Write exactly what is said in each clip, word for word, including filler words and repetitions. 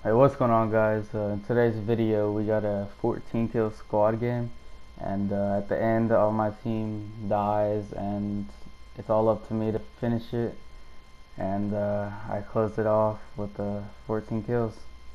Hey, what's going on, guys? Uh, in today's video, we got a fourteen kill squad game, and uh, at the end, all my team dies, and it's all up to me to finish it. And uh, I closed it off with uh, fourteen kills.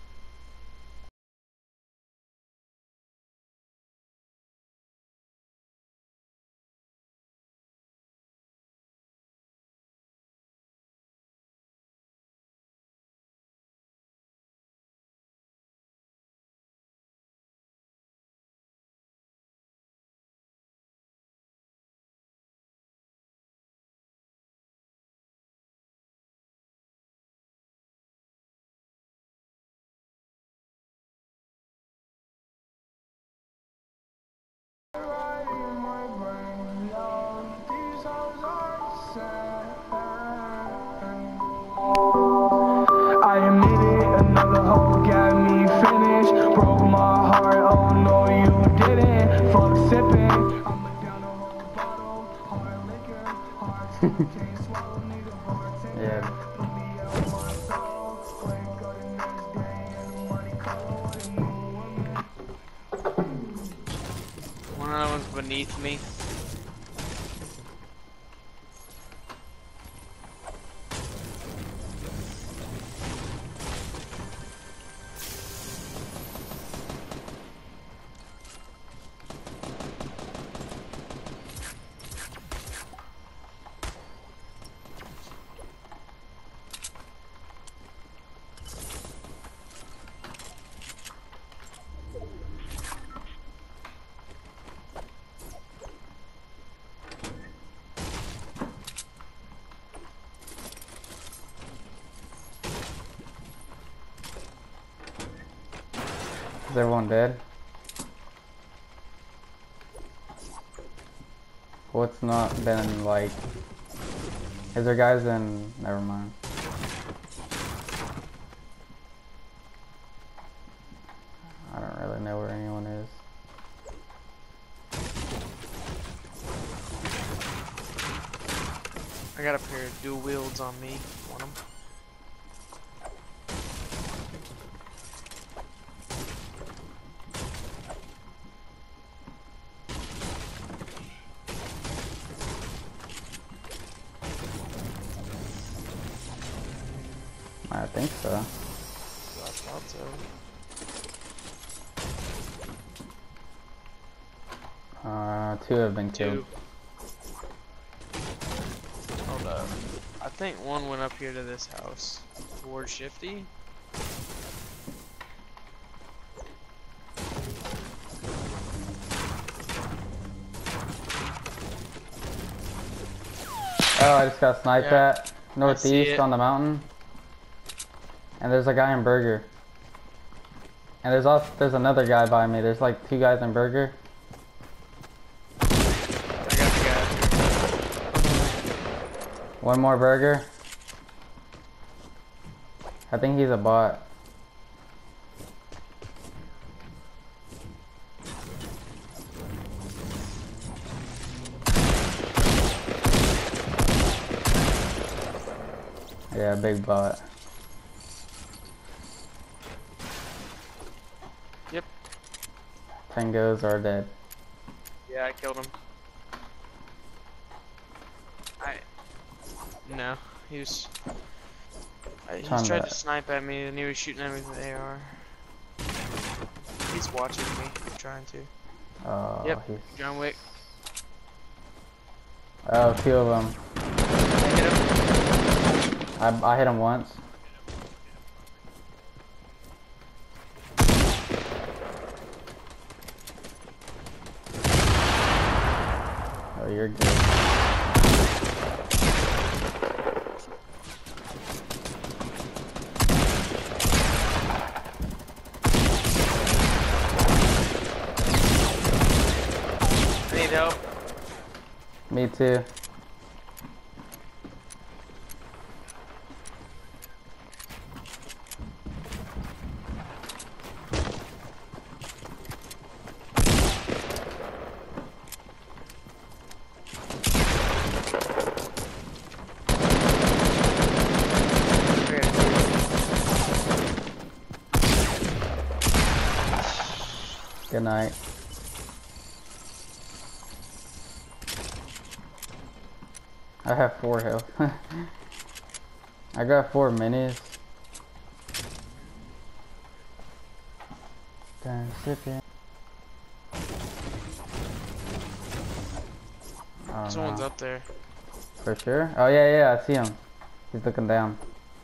I admit it, another hoe got me finished. Broke my heart, oh no you didn't. Fuck sipping, I'ma down a whole bottle. Hard liquor, hard to can't swallow, need a bartender. Yeah. Put me out my soul. Wake up the next day and the money cold. And no woman. One of the ones beneath me. Is everyone dead? What's not been like? Is there guys in? Never mind. I don't really know where anyone is. I got a pair of dual wields on me. Want them? I think so. I thought so. Uh, two have been killed. Two. Hold up. I think one went up here to this house. Towards Shifty. Oh, I just got sniped Yeah, at northeast it. on the mountain. And there's a guy in Burger. And there's also there's another guy by me. There's like two guys in Burger. I got the guy. One more Burger. I think he's a bot. Yeah, big bot. Yep. Tangos are dead. Yeah, I killed him. I. No, he was. I, he Trying tried to- to snipe at me and he was shooting at me with an A R. He's watching me. He's trying to. Oh, Yep. he's... John Wick. Oh, two of them. I hit him. I, I hit him once. Oh, you're good. I need help. Me too. Good night. I have four health. I got four minis. Done sipping. Oh, Someone's no. up there. For sure? Oh yeah, yeah, I see him. He's looking down.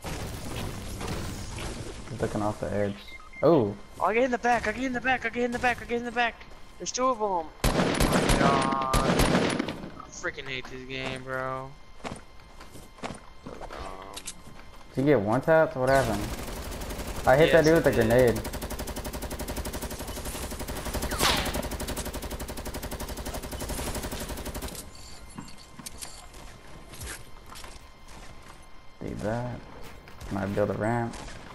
He's looking off the edge. Oh! Oh, I get in the back, I get in the back, I get in the back, I get in the back. There's two of them. Oh my god. I freaking hate this game, bro. Um, Did you get one tapped? What happened? I hit yes, that dude with I a did. grenade. Need that. Might build a ramp.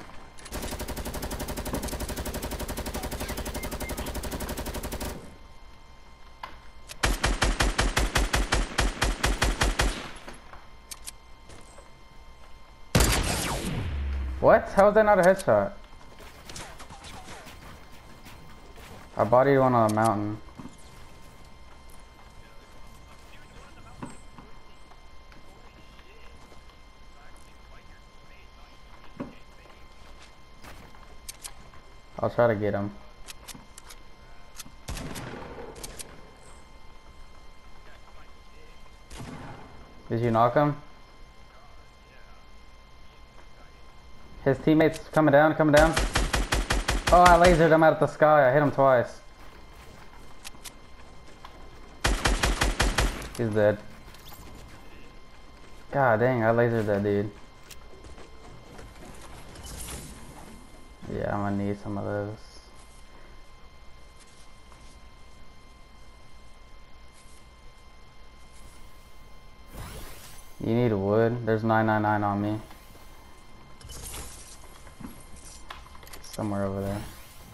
What? How is that not a headshot? I bodied one on a mountain. I'll try to get him. Did you knock him? His teammates coming down, coming down. Oh, I lasered him out of the sky. I hit him twice. He's dead. God dang, I lasered that dude. Yeah, I'm gonna need some of those. You need wood? There's nine nine nine on me. Somewhere over there.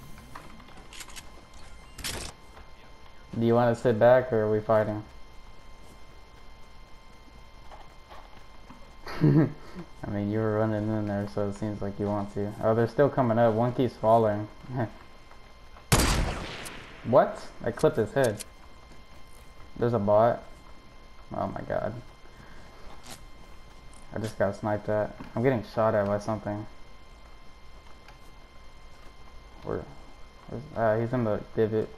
Do you want to sit back or are we fighting? I mean, you were running in there, so it seems like you want to. Oh, they're still coming up. One keeps falling. What? I clipped his head. There's a bot. Oh my god. I just got sniped at. I'm getting shot at by something. Where? Uh, he's in the divot.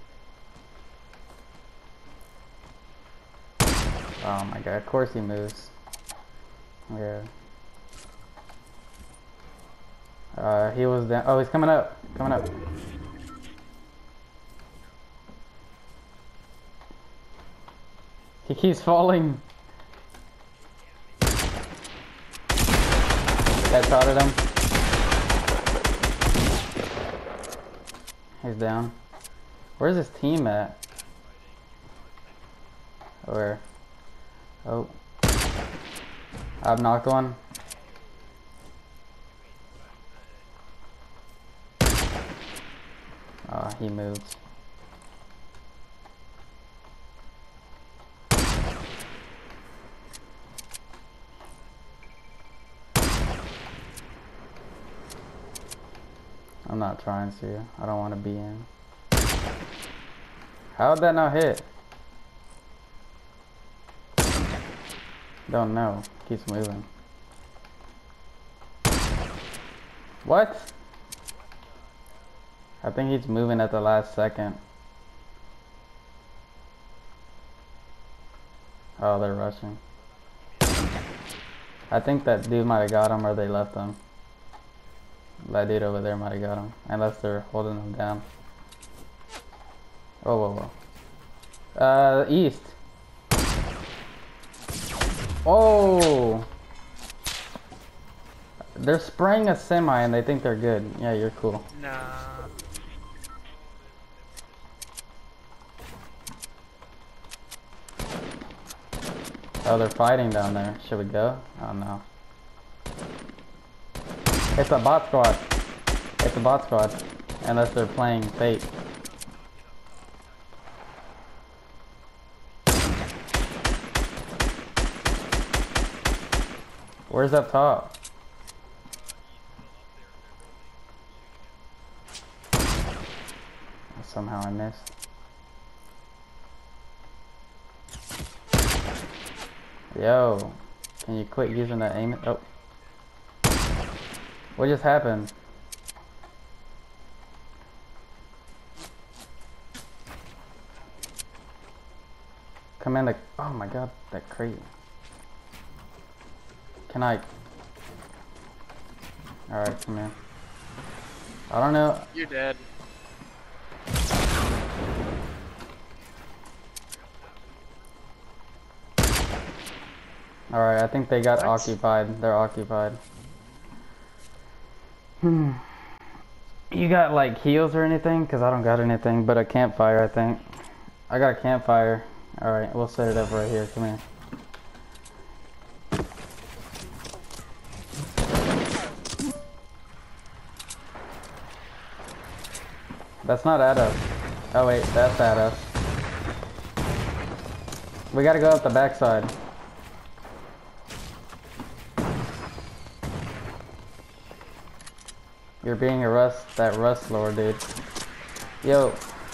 Oh my god, of course he moves. Yeah. Uh, he was down. Oh, he's coming up. Coming up. He keeps falling. That shot at him. He's down. Where's his team at? Where? Oh. I've knocked one. Oh, he moved. I'm not trying to. I don't want to be in. How'd that not hit? Don't know. Keeps moving. What? I think he's moving at the last second. Oh, they're rushing. I think that dude might have got him or they left him. That dude over there might have got him. Unless they're holding him down. Oh, whoa, whoa. Uh, east. Oh! They're spraying a semi and they think they're good. Yeah, you're cool. nah. Oh, they're fighting down there. Should we go? Oh, no. It's a bot squad. It's a bot squad. Unless they're playing fake. Where's up top? I somehow I missed. Yo, can you quit using that aim? Oh. What just happened? Come in the, oh my god, that crate. Can I? Alright, come in. I don't know. You're dead. Alright, I think they got What? occupied. They're occupied. Hmm. You got like heals or anything? Cause I don't got anything but a campfire, I think. I got a campfire. Alright, we'll set it up right here. Come here. That's not at us. Oh wait, that's at us. We gotta go up the backside. You're being a rust, that rust lord, dude. Yo.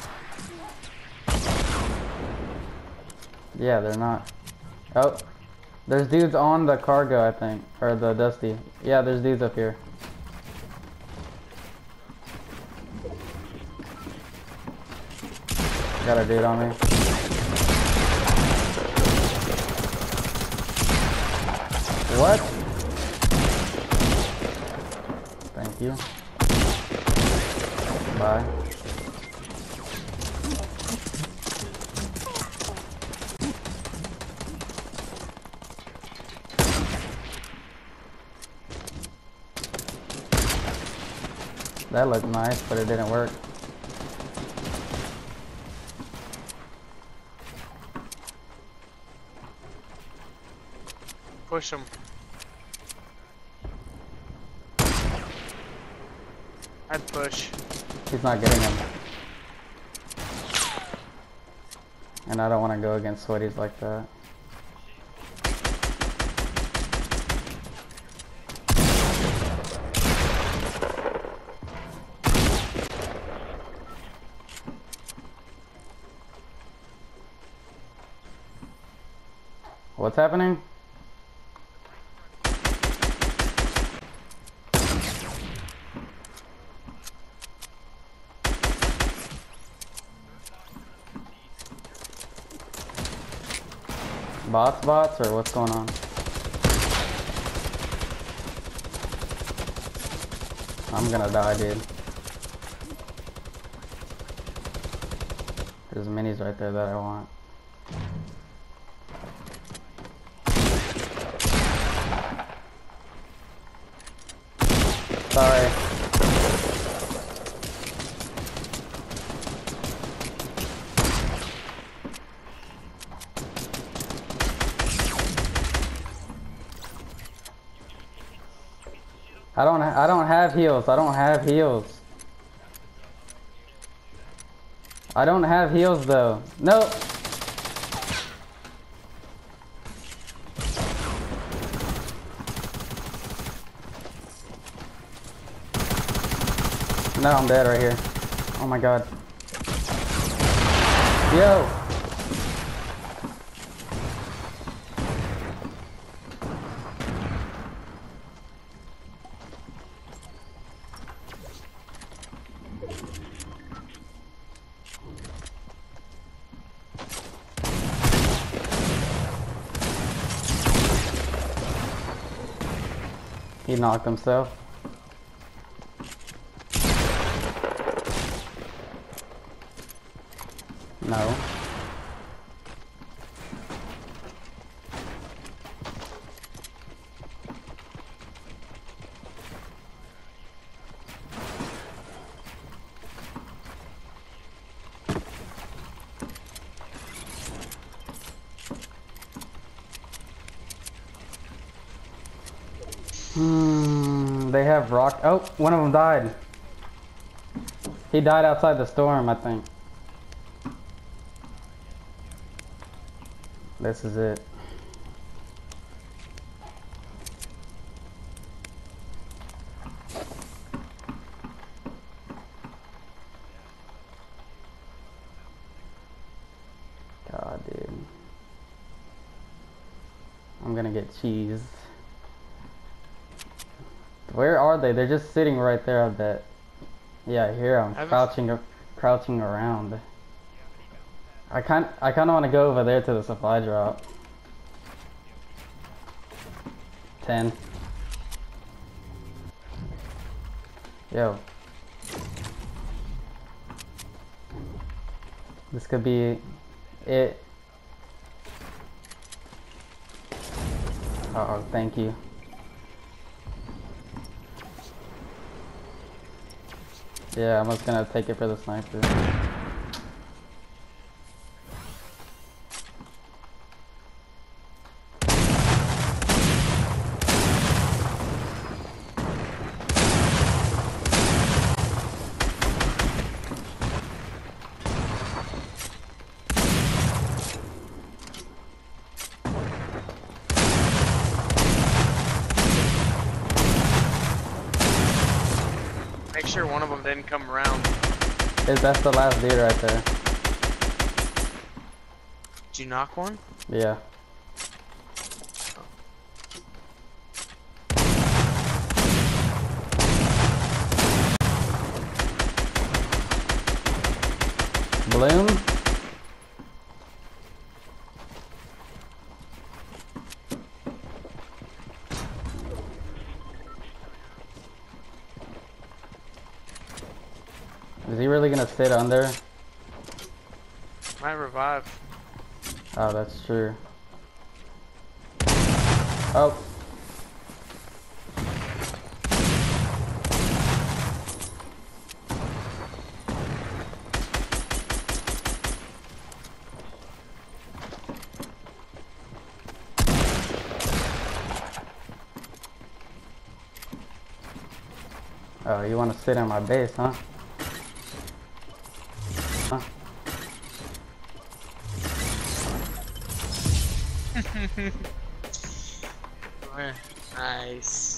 Yeah, they're not. Oh, there's dudes on the cargo, I think, or the Dusty. Yeah, there's dudes up here. Got a dude on me. What? Thank you. Bye. That looked nice, but it didn't work. Push him. I'd push. He's not getting him. And I don't want to go against sweaties like that. What's happening? Bots bots or what's going on? I'm gonna die, dude. There's minis right there that I want. Sorry. I don't I don't have heals. I don't have heals. I don't have heals though. Nope. No, I'm dead right here. Oh my god. Yo. He knocked himself. No. Hmm, they have rock. Oh, one of them died. He died outside the storm, I think. This is it. gonna get cheesed. Where are they? They're just sitting right there, I bet. Yeah, I hear them crouching, crouching around. I kind, I kind of want to go over there to the supply drop. Ten. Yo. This could be it. Uh oh, thank you. Yeah, I'm just gonna take it for the sniper. Make sure one of them didn't come around. Is that's the last dude right there? Did you knock one? Yeah. Bloom? Is he really gonna sit under? Might revive. Oh, that's true. Oh. Oh, you want to sit on my base, huh? Huh? Nice.